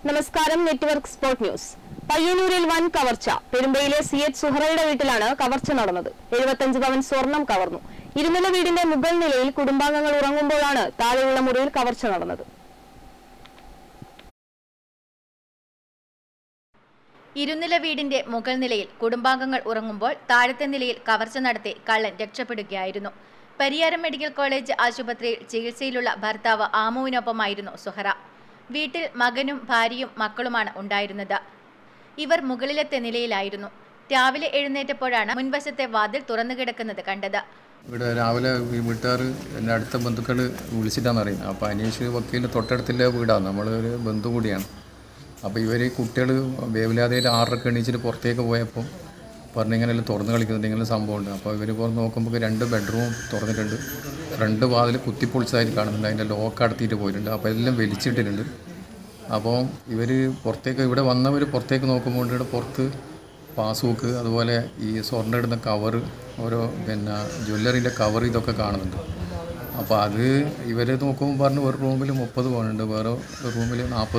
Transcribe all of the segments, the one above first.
നമസ്കാരം. Network sport news. പയ്യന്നൂരിൽ വൻ കവർച്ച. പെരുമ്പയിലെ CH സുഹറയുടെ വീട്ടിലാണ് കവർച്ച നടന്നത്. 75 പവൻ സ്വർണം കവർന്നു. ഇരുനില വീടിന്റെ മുകൾ നിലയിൽ കുടുംബാംഗങ്ങൾ ഉറങ്ങുമ്പോഴാണ് താഴെയുള്ള മുറിയിൽ കവർച്ച നടന്നത്. ഇരുനില വീടിന്റെ മുകൾ നിലയിൽ കുടുംബാംഗങ്ങൾ ഉറങ്ങുമ്പോൾ താഴത്തെ നിലയിൽ കവർച്ച നടത്തി കള്ളൻ രക്ഷപ്പെടുകയായിരുന്നു. പരിയാരം മെഡിക്കൽ കോളേജ് ആശുപത്രിയിൽ ചികിത്സയിലുള്ള ഭർത്താവ് ആമുവിനൊപ്പമായിരുന്നു സുഹറ. വീട്ടിൽ മകനും ഭാര്യയും മക്കളുമാണ് ഉണ്ടായിരുന്നത്. ഇവർ മുകളിലത്തെ നിലയിലായിരുന്നു. രാവിലെ എഴുന്നേറ്റപ്പോഴാണ് മുൻവശത്തെ വാതിൽ തുറന്നു കിടക്കുന്നത് കണ്ടത്. ഇവിടെ രാവിലെ വീട്ടുകാർ എൻ്റെ അടുത്ത ബന്ധുക്കൾ വിളിച്ചിട്ടാണെന്ന് അറിയുന്നത്. അപ്പോൾ അനീഷ് വക്കീൽ തൊട്ടടുത്തുള്ള വീടാണ്, നമ്മളൊരു ബന്ധു കൂടിയാണ്. അപ്പോൾ ഇവർ കുട്ടികൾ വേവിലാതെയായിട്ട് 6:30 എണീച്ചിട്ട് പുറത്തേക്ക് പോയപ്പോൾ പറഞ്ഞിങ്ങനെല്ലാം തുറന്ന് കളിക്കുന്നത് ഇങ്ങനെ സംഭവമുണ്ട്. അപ്പോൾ ഇവർ പുറത്ത് നോക്കുമ്പോൾ 2 ബെഡ്റൂം തുറന്നിട്ടുണ്ട്. ഫ്രണ്ട് വാതിൽ കുത്തിപ്പൊളിച്ചതായിട്ട് കാണുന്നുണ്ട്. അതിൻ്റെ ലോക്ക് അടത്തിയിട്ട് പോയിട്ടുണ്ട്. അപ്പോൾ എല്ലാം വലിച്ചിട്ടിട്ടുണ്ട്. അപ്പോൾ ഇവർ പുറത്തേക്ക് ഇവിടെ വന്നവർ പുറത്തേക്ക് നോക്കുമ്പോൾ ഇവിടെ പുറത്ത് പാസ്ബുക്ക്, അതുപോലെ ഈ സ്വർണ്ണം ഇടുന്ന കവറ്, ഓരോ ജ്വല്ലറിൻ്റെ കവർ ഇതൊക്കെ കാണുന്നുണ്ട്. അപ്പോൾ അത് ഇവർ നോക്കുമ്പോൾ പറഞ്ഞു ഒരു റൂമിൽ 30 പവനുണ്ട്, വേറെ റൂമിൽ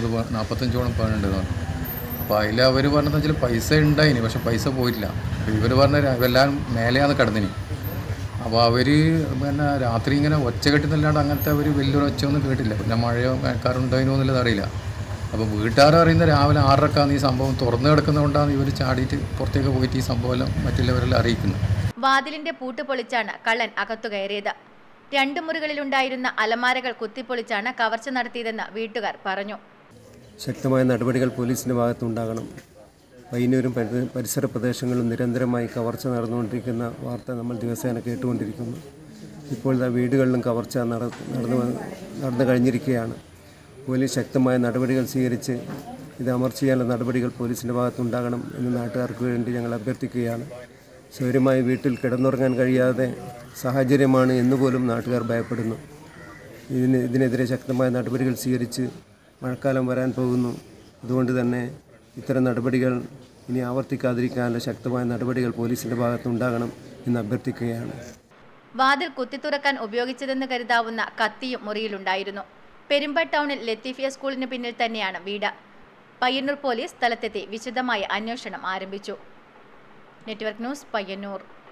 45 പവനുണ്ട് എന്ന് പറഞ്ഞു. അപ്പോൾ അതിൽ അവർ പറഞ്ഞതെന്ന് വെച്ചാൽ പൈസ ഉണ്ടായിനി, പക്ഷെ പൈസ പോയിട്ടില്ല. അപ്പോൾ ഇവർ പറഞ്ഞ എല്ലാം മേലെയാണ് കിടന്നിനി. അപ്പോൾ അവർ രാത്രി ഇങ്ങനെ ഒച്ച കെട്ടുന്നല്ലാണ്ട് അങ്ങനത്തെ അവർ വലിയൊരു ഒച്ചയൊന്നും കേട്ടില്ല. പിന്നെ മഴയോ മഴക്കാറുണ്ടായിനോ എന്നുള്ളത് അറിയില്ല. അപ്പോൾ വീട്ടുകാർ അറിയുന്ന രാവിലെ 6:30 ഈ സംഭവം തുറന്നു കിടക്കുന്നതുകൊണ്ടാണ് ഇവർ ചാടിയിട്ട് പുറത്തേക്ക് പോയിട്ട് ഈ സംഭവമെല്ലാം മറ്റുള്ളവരെല്ലാം അറിയിക്കുന്നത്. വാതിലിന്റെ പൂട്ട് പൊളിച്ചാണ് കള്ളൻ അകത്തു കയറിയത്. 2 മുറികളിലുണ്ടായിരുന്ന അലമാരകൾ കുത്തിപ്പൊളിച്ചാണ് കവർച്ച നടത്തിയതെന്ന് വീട്ടുകാർ പറഞ്ഞു. ശക്തമായ നടപടികൾ പോലീസിൻ്റെ ഭാഗത്തുണ്ടാകണം. പയ്യന്നൂരും പരിസര പ്രദേശങ്ങളിലും നിരന്തരമായി കവർച്ച നടന്നുകൊണ്ടിരിക്കുന്ന വാർത്ത നമ്മൾ ദിവസേന കേട്ടുകൊണ്ടിരിക്കുന്നു. ഇപ്പോഴത്തെ വീടുകളിലും കവർച്ച നടന്നു കഴിഞ്ഞിരിക്കുകയാണ്. പോലീസ് ശക്തമായ നടപടികൾ സ്വീകരിച്ച് ഇത് അമർച്ച ചെയ്യാനുള്ള നടപടികൾ പോലീസിൻ്റെ ഭാഗത്തുണ്ടാകണം എന്ന് നാട്ടുകാർക്ക് വേണ്ടി ഞങ്ങൾ അഭ്യർത്ഥിക്കുകയാണ്. സ്വൈര്യമായി വീട്ടിൽ കിടന്നുറങ്ങാൻ കഴിയാതെ സാഹചര്യമാണ് എന്നുപോലും നാട്ടുകാർ ഭയപ്പെടുന്നു. ഇതിനെതിരെ ശക്തമായ നടപടികൾ സ്വീകരിച്ച് മഴക്കാലം വരാൻ പോകുന്നു. അതുകൊണ്ട് തന്നെ ഇത്തരം നടപടികൾ ഇനി ആവർത്തിക്കാതിരിക്കാനുള്ള ശക്തമായ നടപടികൾ പോലീസിൻ്റെ ഭാഗത്തുണ്ടാകണം എന്ന് അഭ്യർത്ഥിക്കുകയാണ്. വാതിൽ കുത്തിത്തുറക്കാൻ ഉപയോഗിച്ചതെന്ന് കരുതാവുന്ന കത്തിയും മുറിയിലുണ്ടായിരുന്നു. പെരുമ്പ ടൗണിൽ ലത്തീഫിയ സ്കൂളിന് പിന്നിൽ തന്നെയാണ് വീട്. പയ്യന്നൂർ പോലീസ് സ്ഥലത്തെത്തി വിശദമായ അന്വേഷണം ആരംഭിച്ചു. Network news, Payyanur.